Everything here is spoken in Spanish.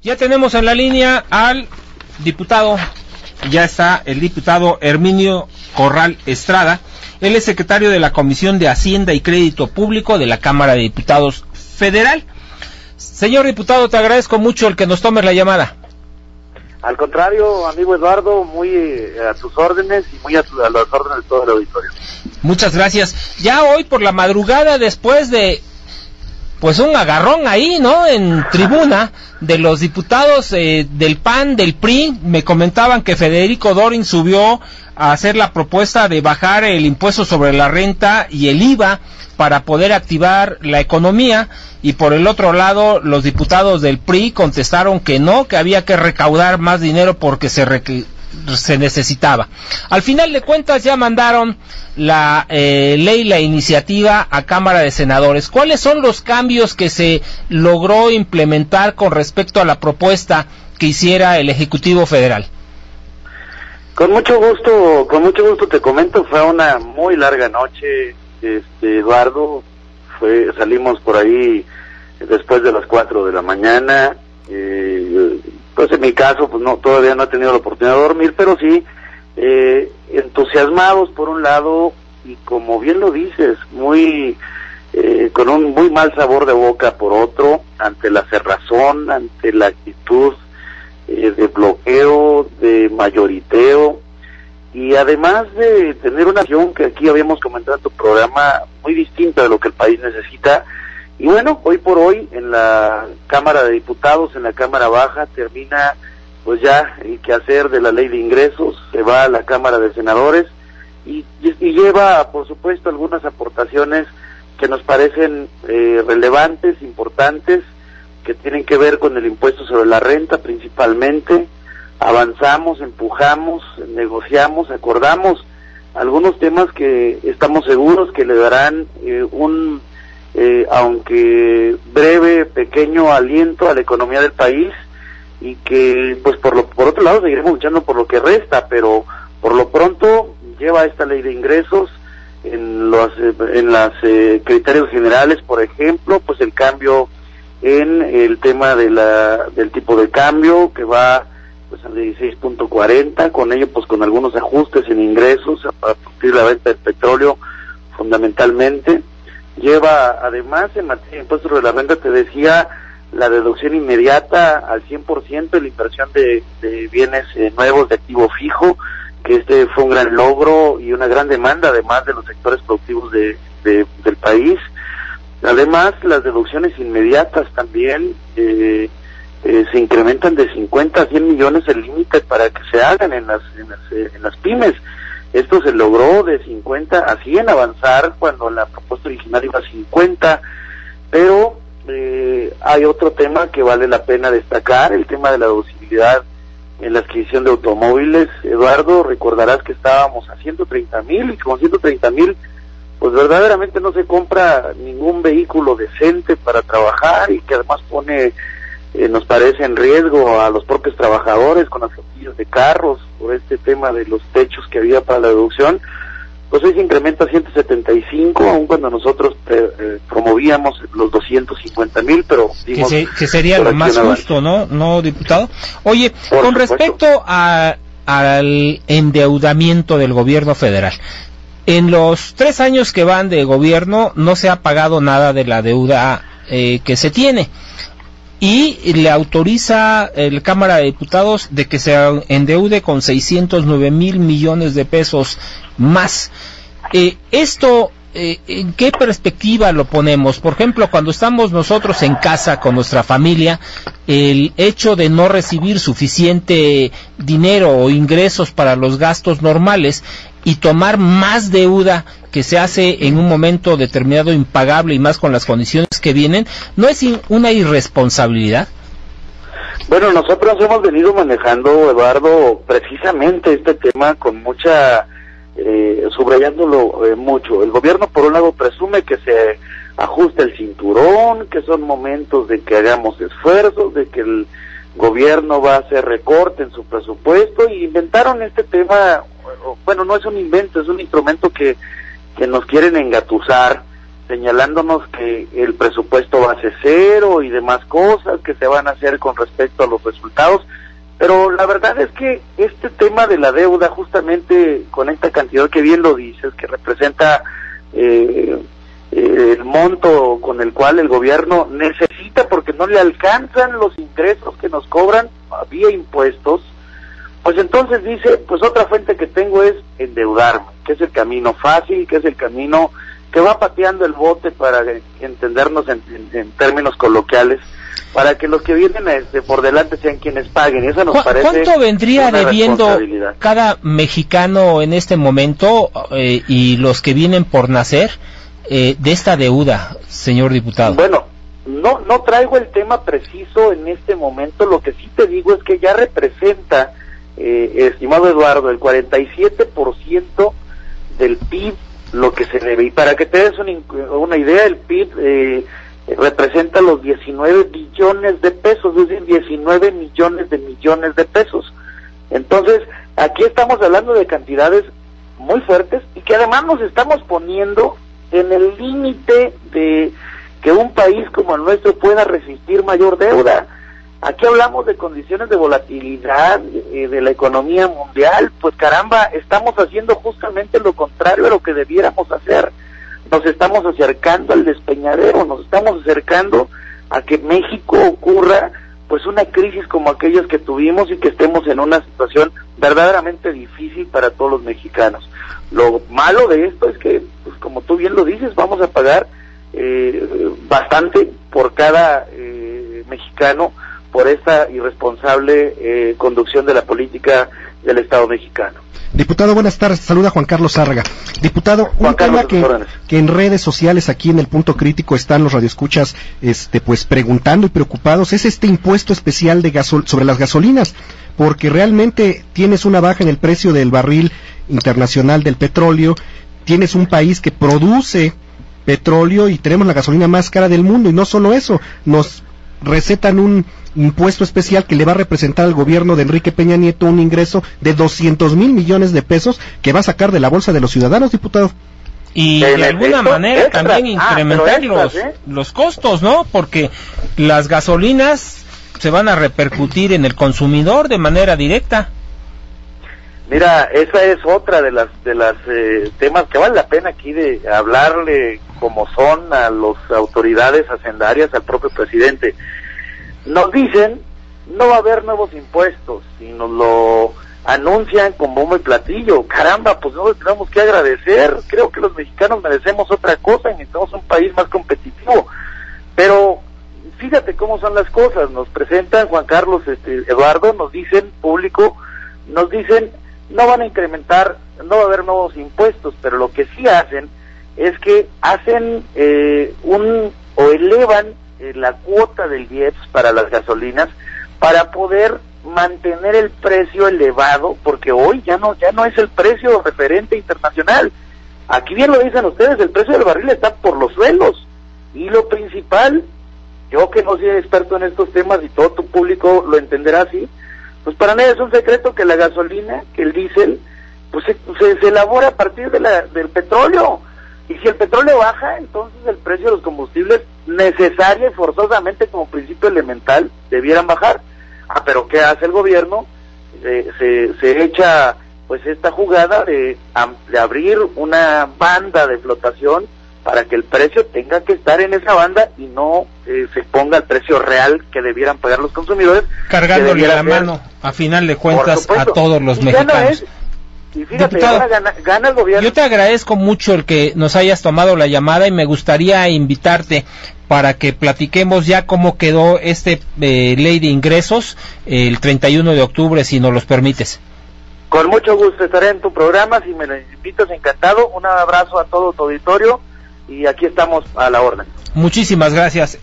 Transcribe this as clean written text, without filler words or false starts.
Ya tenemos en la línea al diputado, ya está el diputado Herminio Corral Estrada. Él es secretario de la Comisión de Hacienda y Crédito Público de la Cámara de Diputados Federal. Señor diputado, te agradezco mucho el que nos tomes la llamada. Al contrario, amigo Eduardo, muy a tus órdenes y muy a las órdenes de todo el auditorio. Muchas gracias. Ya hoy por la madrugada, después de pues un agarrón ahí, ¿no?, en tribuna de los diputados del PAN, del PRI, me comentaban que Federico Dorin subió a hacer la propuesta de bajar el impuesto sobre la renta y el IVA para poder activar la economía, y por el otro lado los diputados del PRI contestaron que no, que había que recaudar más dinero porque se necesitaba. Al final de cuentas ya mandaron la iniciativa a Cámara de Senadores. ¿Cuáles son los cambios que se logró implementar con respecto a la propuesta que hiciera el Ejecutivo Federal? Con mucho gusto te comento, fue una muy larga noche, Eduardo. Salimos por ahí después de las 4 de la mañana. Pues en mi caso, pues todavía no he tenido la oportunidad de dormir, pero sí entusiasmados por un lado, y como bien lo dices, con un muy mal sabor de boca por otro, ante la cerrazón, ante la actitud de bloqueo, de mayoriteo, y además de tener una acción que aquí habíamos comentado en tu programa, muy distinta de lo que el país necesita. Y bueno, hoy por hoy en la Cámara de Diputados, en la Cámara Baja, termina pues ya el quehacer de la ley de ingresos, se va a la Cámara de Senadores y lleva, por supuesto, algunas aportaciones que nos parecen relevantes, importantes, que tienen que ver con el impuesto sobre la renta principalmente. Avanzamos, empujamos, negociamos, acordamos algunos temas que estamos seguros que le darán aunque breve, pequeño aliento a la economía del país, y que pues por otro lado seguiremos luchando por lo que resta, pero por lo pronto lleva esta ley de ingresos en las criterios generales, por ejemplo, pues el cambio en el tema del tipo de cambio, que va pues al 16.40, con ello pues con algunos ajustes en ingresos a partir de la venta del petróleo fundamentalmente. Lleva además en materia de impuestos sobre la renta, te decía, la deducción inmediata al 100% de la inversión de bienes nuevos de activo fijo, que fue un gran logro y una gran demanda además de los sectores productivos del país. Además, las deducciones inmediatas también se incrementan de 50 a 100 millones el límite para que se hagan en las pymes. Esto se logró de 50 a 100 avanzar, cuando la propuesta original iba a 50, pero hay otro tema que vale la pena destacar, el tema de la deducibilidad en la adquisición de automóviles. Eduardo, recordarás que estábamos a 130,000, y con 130,000 pues verdaderamente no se compra ningún vehículo decente para trabajar, y que además nos parece en riesgo a los propios trabajadores con las flotillas de carros por este tema de los techos que había para la deducción. Pues hoy se incrementa a 175, aun cuando nosotros promovíamos los 250,000, pero que sería lo más justo, ¿no, diputado? Oye, con respecto al endeudamiento del gobierno federal, en los 3 años que van de gobierno no se ha pagado nada de la deuda que se tiene, y le autoriza la Cámara de Diputados de que se endeude con 609,000 millones de pesos más. Esto, ¿en qué perspectiva lo ponemos? Por ejemplo, cuando estamos nosotros en casa con nuestra familia, el hecho de no recibir suficiente dinero o ingresos para los gastos normales y tomar más deuda que se hace en un momento determinado impagable, y más con las condiciones que vienen, ¿no es una irresponsabilidad? Bueno, nosotros hemos venido manejando, Eduardo, precisamente este tema con subrayándolo mucho. El gobierno, por un lado, presume que se ajusta el cinturón, que son momentos de que hagamos esfuerzos, de que el gobierno va a hacer recorte en su presupuesto, y inventaron este tema. Bueno, no es un invento, es un instrumento que nos quieren engatusar señalándonos que el presupuesto va a ser cero y demás cosas que se van a hacer con respecto a los resultados, pero la verdad es que este tema de la deuda, justamente con esta cantidad que bien lo dices, que representa el monto con el cual el gobierno necesita, porque no le alcanzan los ingresos que nos cobran vía impuestos, pues entonces dice, pues otra fuente que tengo es endeudarme, que es el camino fácil, que es el camino que va pateando el bote, para entendernos en términos coloquiales, para que los que vienen por delante sean quienes paguen. Y eso nos parece. ¿Cuánto vendría debiendo cada mexicano en este momento y los que vienen por nacer de esta deuda, señor diputado? Bueno, no traigo el tema preciso en este momento. Lo que sí te digo es que ya representa, estimado Eduardo, el 47% del PIB lo que se debe. Y para que te des una idea, el PIB representa los 19 billones de pesos, es decir, 19 millones de pesos. Entonces, aquí estamos hablando de cantidades muy fuertes y que además nos estamos poniendo en el límite de que un país como el nuestro pueda resistir mayor deuda. Aquí hablamos de condiciones de volatilidad de la economía mundial. Pues caramba, estamos haciendo justamente lo contrario a lo que debiéramos hacer. Nos estamos acercando al despeñadero, nos estamos acercando a que México ocurra pues una crisis como aquellas que tuvimos y que estemos en una situación verdaderamente difícil para todos los mexicanos. Lo malo de esto es que, pues como tú bien lo dices, vamos a pagar bastante por cada mexicano por esta irresponsable conducción de la política del Estado mexicano. Diputado, buenas tardes. Saluda Juan Carlos Zárraga. Diputado, un tema que en redes sociales, aquí en el Punto Crítico, están los radioescuchas pues preguntando y preocupados, es este impuesto especial de sobre las gasolinas, porque realmente tienes una baja en el precio del barril internacional del petróleo, tienes un país que produce petróleo y tenemos la gasolina más cara del mundo, y no solo eso, nos recetan un impuesto especial que le va a representar al gobierno de Enrique Peña Nieto un ingreso de 200,000 millones de pesos que va a sacar de la bolsa de los ciudadanos, diputado. Y de alguna manera también incrementar los costos, ¿no? Porque las gasolinas se van a repercutir en el consumidor de manera directa. Mira, esa es otra de las temas que vale la pena aquí de hablarle como son a las autoridades hacendarias, al propio presidente. Nos dicen, no va a haber nuevos impuestos, y nos lo anuncian con bombo y platillo. Caramba, pues no tenemos que agradecer. Creo que los mexicanos merecemos otra cosa y necesitamos un país más competitivo. Pero fíjate cómo son las cosas. Nos presentan, Juan Carlos, Eduardo, nos dicen, público, nos dicen, no van a incrementar, no va a haber nuevos impuestos, pero lo que sí hacen es que hacen o elevan la cuota del IEPS para las gasolinas para poder mantener el precio elevado, porque hoy ya no es el precio referente internacional. Aquí bien lo dicen ustedes, el precio del barril está por los suelos, y lo principal, yo que no soy experto en estos temas y todo tu público lo entenderá así, pues para nadie es un secreto que la gasolina, que el diésel, pues se elabora a partir del petróleo. Y si el petróleo baja, entonces el precio de los combustibles necesaria y forzosamente como principio elemental debieran bajar. Pero ¿qué hace el gobierno? Se echa pues esta jugada de abrir una banda de flotación para que el precio tenga que estar en esa banda y no se ponga el precio real que debieran pagar los consumidores. Cargándole la mano, a final de cuentas, a todos los mexicanos. Y fíjate, Diputado, ahora gana el gobierno. Yo te agradezco mucho el que nos hayas tomado la llamada y me gustaría invitarte para que platiquemos ya cómo quedó ley de ingresos el 31 de octubre, si nos los permites. Con mucho gusto estaré en tu programa, si me lo invitas, encantado. Un abrazo a todo tu auditorio y aquí estamos a la orden. Muchísimas gracias.